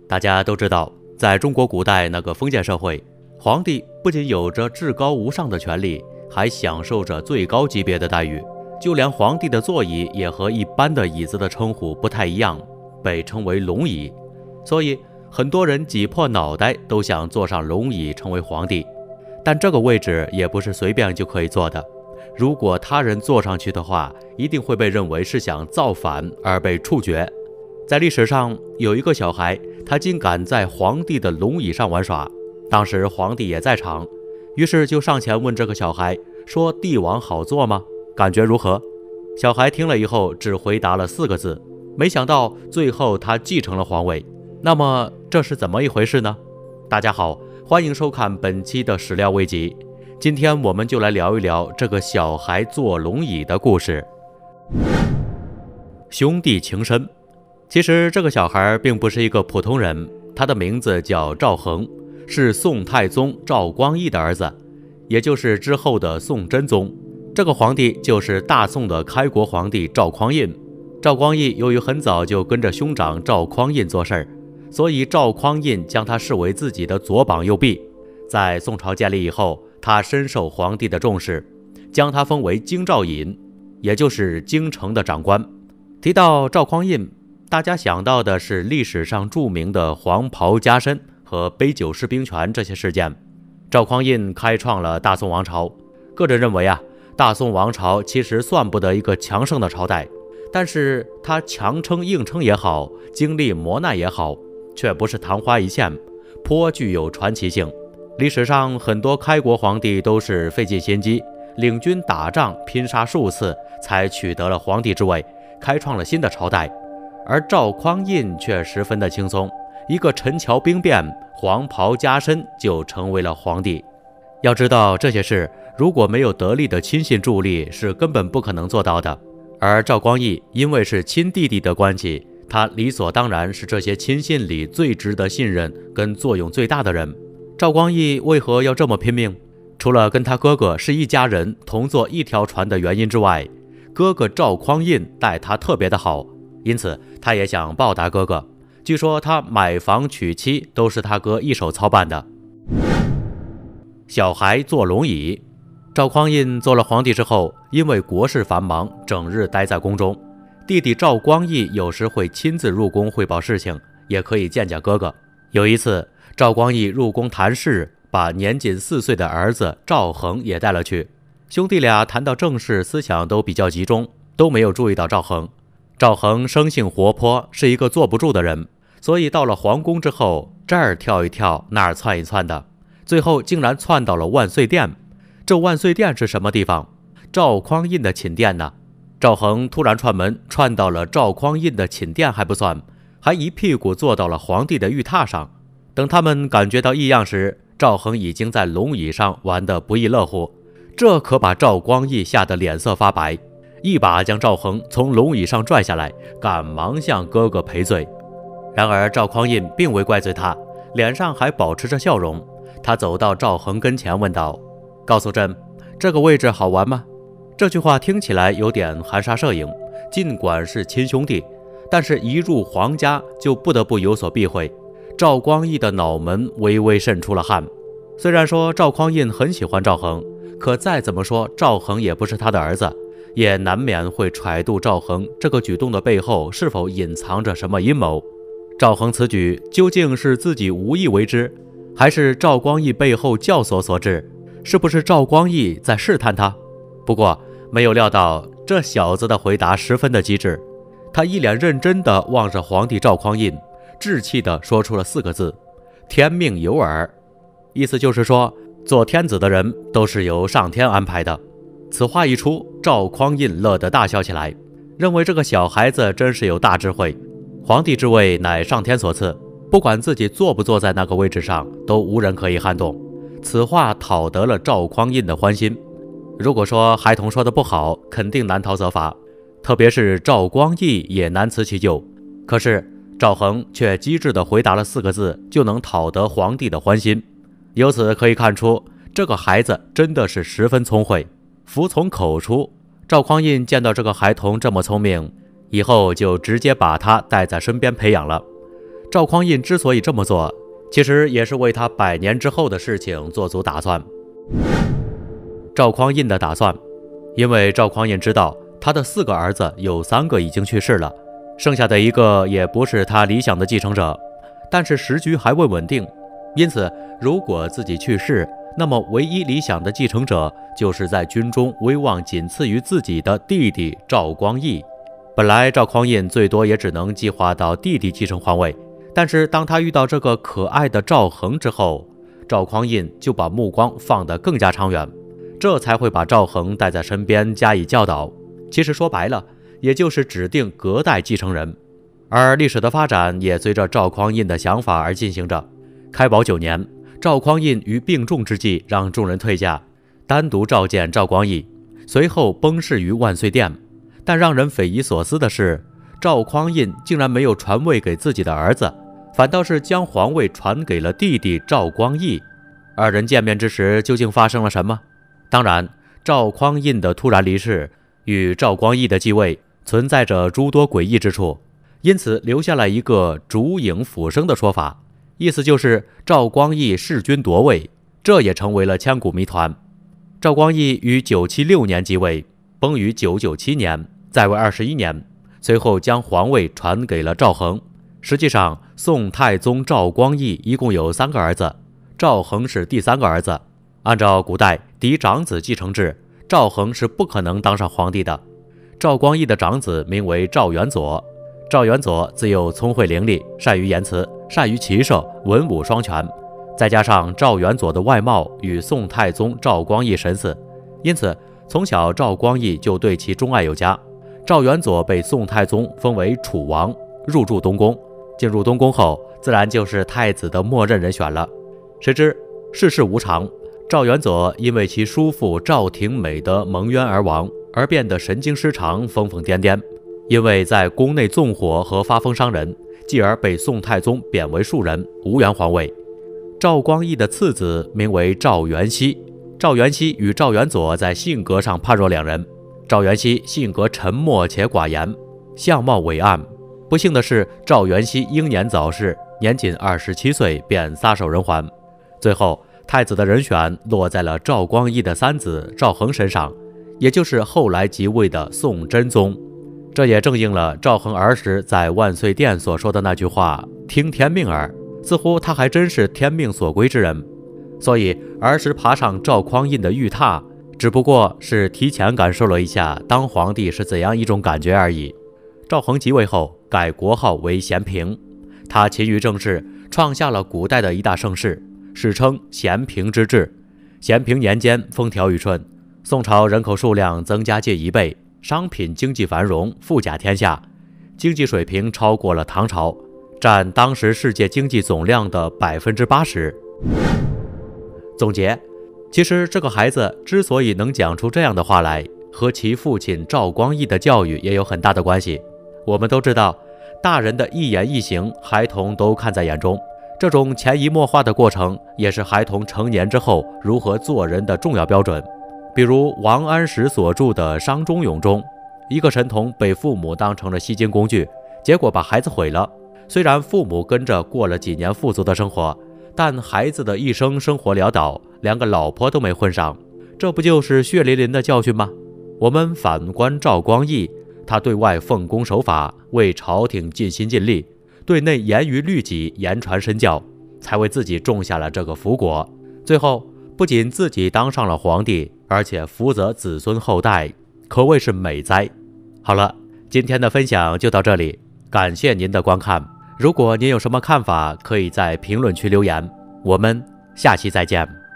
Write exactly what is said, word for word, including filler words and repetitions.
大家都知道，在中国古代那个封建社会，皇帝不仅有着至高无上的权利，还享受着最高级别的待遇。就连皇帝的座椅也和一般的椅子的称呼不太一样，被称为龙椅。所以很多人挤破脑袋都想坐上龙椅成为皇帝。但这个位置也不是随便就可以坐的，如果他人坐上去的话，一定会被认为是想造反而被处决。在历史上有一个小孩，他竟敢在皇帝的龙椅上玩耍，当时皇帝也在场，于是就上前问这个小孩说：帝王好坐吗？感觉如何？小孩听了以后只回答了四个字，没想到最后他继承了皇位。那么这是怎么一回事呢？大家好，欢迎收看本期的史料危集，今天我们就来聊一聊这个小孩坐龙椅的故事。兄弟情深。其实这个小孩并不是一个普通人，他的名字叫赵恒，是宋太宗赵光义的儿子，也就是之后的宋真宗。这个皇帝就是大宋的开国皇帝赵匡胤。赵光义由于很早就跟着兄长赵匡胤做事儿，所以赵匡胤将他视为自己的左膀右臂。在宋朝建立以后，他深受皇帝的重视，将他封为京兆尹，也就是京城的长官。提到赵匡胤，大家想到的是历史上著名的黄袍加身和杯酒释兵权这些事件。赵匡胤开创了大宋王朝，个人认为啊，大宋王朝其实算不得一个强盛的朝代，但是他强撑硬撑也好，经历磨难也好，却不是昙花一现，颇具有传奇性。历史上很多开国皇帝都是费尽心机，领军打仗拼杀数次，才取得了皇帝之位，开创了新的朝代。而赵匡胤却十分的轻松，一个陈桥兵变，黄袍加身就成为了皇帝。要知道这些事如果没有得力的亲信助力，是根本不可能做到的。而赵光义因为是亲弟弟的关系，他理所当然是这些亲信里最值得信任跟作用最大的人。赵光义为何要这么拼命？除了跟他哥哥是一家人同坐一条船的原因之外，哥哥赵匡胤待他特别的好，因此他也想报答哥哥。据说他买房娶妻都是他哥一手操办的。小孩坐龙椅。赵匡胤做了皇帝之后，因为国事繁忙，整日待在宫中。弟弟赵光义有时会亲自入宫汇报事情，也可以见见哥哥。有一次，赵光义入宫谈事，把年仅四岁的儿子赵恒也带了去。兄弟俩谈到正事，思想都比较集中，都没有注意到赵恒。赵恒生性活泼，是一个坐不住的人，所以到了皇宫之后，这儿跳一跳，那儿窜一窜的，最后竟然窜到了万岁殿。这万岁殿是什么地方？赵匡胤的寝殿呢？赵恒突然串门，串到了赵匡胤的寝殿还不算，还一屁股坐到了皇帝的御榻上。等他们感觉到异样时，赵恒已经在龙椅上玩得不亦乐乎，这可把赵光义吓得脸色发白，一把将赵恒从龙椅上拽下来，赶忙向哥哥赔罪。然而赵匡胤并未怪罪他，脸上还保持着笑容。他走到赵恒跟前问道：告诉朕，这个位置好玩吗？这句话听起来有点含沙射影，尽管是亲兄弟，但是一入皇家就不得不有所避讳。赵光义的脑门微微渗出了汗。虽然说赵匡胤很喜欢赵恒，可再怎么说赵恒也不是他的儿子，也难免会揣度赵恒这个举动的背后是否隐藏着什么阴谋。赵恒此举究竟是自己无意为之，还是赵光义背后教唆所致？是不是赵光义在试探他？不过没有料到这小子的回答十分的机智，他一脸认真地望着皇帝赵匡胤，稚气地说出了四个字：天命有耳。意思就是说，做天子的人都是由上天安排的。此话一出，赵匡胤乐得大笑起来，认为这个小孩子真是有大智慧。皇帝之位乃上天所赐，不管自己坐不坐在那个位置上，都无人可以撼动。此话讨得了赵匡胤的欢心。如果说孩童说的不好，肯定难逃责罚，特别是赵光义也难辞其咎。可是赵恒却机智地回答了四个字，就能讨得皇帝的欢心。由此可以看出，这个孩子真的是十分聪慧，服从口出。赵匡胤见到这个孩童这么聪明，以后就直接把他带在身边培养了。 赵匡胤之所以这么做，其实也是为他百年之后的事情做足打算。赵匡胤的打算，因为赵匡胤知道他的四个儿子有三个已经去世了，剩下的一个也不是他理想的继承者，但是时局还未稳定，因此如果自己去世，那么唯一理想的继承者就是在军中威望仅次于自己的弟弟赵光义。本来赵匡胤最多也只能计划到弟弟继承皇位，但是当他遇到这个可爱的赵恒之后，赵匡胤就把目光放得更加长远，这才会把赵恒带在身边加以教导。其实说白了，也就是指定隔代继承人。而历史的发展也随着赵匡胤的想法而进行着。开宝九年，赵匡胤于病重之际让众人退下，单独召见赵光义，随后崩逝于万岁殿。但让人匪夷所思的是，赵匡胤竟然没有传位给自己的儿子，反倒是将皇位传给了弟弟赵光义。二人见面之时究竟发生了什么？当然，赵匡胤的突然离世与赵光义的继位存在着诸多诡异之处，因此留下了一个烛影斧声的说法，意思就是赵光义弑君夺位，这也成为了千古谜团。赵光义于九七六年即位，崩于九九七年，在位二十一年，随后将皇位传给了赵恒。实际上，宋太宗赵光义一共有三个儿子，赵恒是第三个儿子。按照古代嫡长子继承制，赵恒是不可能当上皇帝的。赵光义的长子名为赵元佐，赵元佐自幼聪慧伶俐，善于言辞，善于骑射，文武双全，再加上赵元佐的外貌与宋太宗赵光义神似，因此从小赵光义就对其钟爱有加。赵元佐被宋太宗封为楚王，入住东宫。进入东宫后，自然就是太子的默认人选了。谁知世事无常，赵元佐因为其叔父赵廷美的蒙冤而亡，而变得神经失常，疯疯癫癫。因为在宫内纵火和发疯伤人，继而被宋太宗贬为庶人，无缘皇位。赵光义的次子名为赵元熙，赵元熙与赵元佐在性格上判若两人。赵元熙性格沉默且寡言，相貌伟岸。不幸的是，赵元熙英年早逝，年仅二十七岁便撒手人寰。最后，太子的人选落在了赵光义的三子赵恒身上，也就是后来即位的宋真宗。这也正应了赵恒儿时在万岁殿所说的那句话：“听天命耳。”似乎他还真是天命所归之人。所以儿时爬上赵匡胤的玉榻，只不过是提前感受了一下当皇帝是怎样一种感觉而已。赵恒即位后，改国号为咸平，他勤于政事，创下了古代的一大盛世，史称咸平之治。咸平年间风调雨顺，宋朝人口数量增加近一倍，商品经济繁荣，富甲天下，经济水平超过了唐朝，占当时世界经济总量的 百分之八十。 总结，其实这个孩子之所以能讲出这样的话来，和其父亲赵光义的教育也有很大的关系。我们都知道，大人的一言一行，孩童都看在眼中，这种潜移默化的过程，也是孩童成年之后如何做人的重要标准。比如王安石所著的《商中勇》中，一个神童被父母当成了吸金工具，结果把孩子毁了。虽然父母跟着过了几年富足的生活，但孩子的一生生活潦倒，连个老婆都没混上，这不就是血淋淋的教训吗？我们反观赵光义，他对外奉公守法，为朝廷尽心尽力，对内严于律己，言传身教，才为自己种下了这个福果。最后不仅自己当上了皇帝，而且福泽子孙后代，可谓是美哉。好了，今天的分享就到这里，感谢您的观看。如果您有什么看法，可以在评论区留言，我们下期再见。